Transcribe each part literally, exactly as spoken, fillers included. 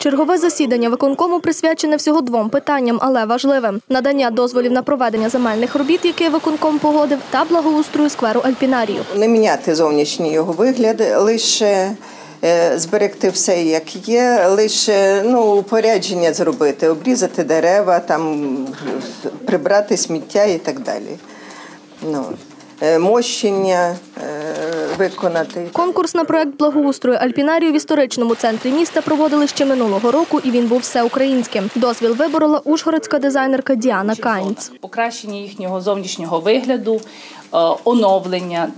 Чергове засідання виконкому присвячене всього двом питанням, але важливим – надання дозволів на проведення земельних робіт, які виконком погодив, та благоустрою скверу Альпінарію. Не міняти зовнішній його вигляд, лише зберегти все, як є, лише ну, упорядження зробити, обрізати дерева, там, прибрати сміття і так далі. Ну, мощення виконати. Конкурс на проект благоустрою Альпінарію в історичному центрі міста проводили ще минулого року, і він був всеукраїнським. Дозвіл виборола ужгородська дизайнерка Діана Кайнц. Покращення їхнього зовнішнього вигляду, оновлення,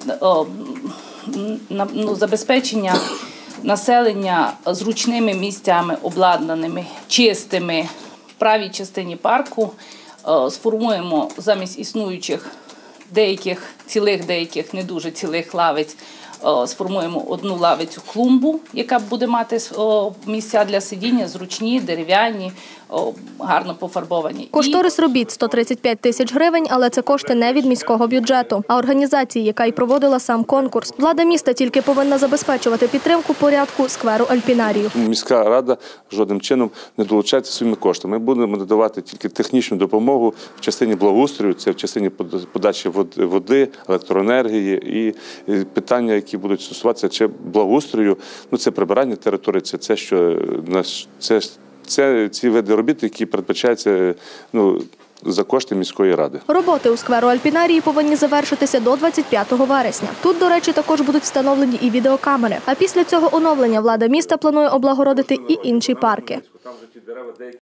ну, забезпечення населення зручними місцями, обладнаними, чистими. В правій частині парку сформуємо замість існуючих деяких цілих, деяких не дуже цілих лавиць, сформуємо одну лавицю клумбу, яка буде мати місця для сидіння, зручні, дерев'яні, гарно пофарбовані. Кошторис робіт – сто тридцять п'ять тисяч гривень, але це кошти не від міського бюджету, а організації, яка й проводила сам конкурс. Влада міста тільки повинна забезпечувати підтримку порядку скверу Альпінарію. Міська рада жодним чином не долучається своїми коштами. Ми будемо надавати тільки технічну допомогу в частині благоустрою, це в частині подачі води, електроенергії і питання, які будуть стосуватися чи благоустрою, ну це прибирання території, це це що це, це ці види робіт, які передбачаються ну за кошти міської ради. Роботи у скверу Альпінарії повинні завершитися до двадцять п'ятого вересня. Тут, до речі, також будуть встановлені і відеокамери. А після цього оновлення влада міста планує облагородити і інші парки.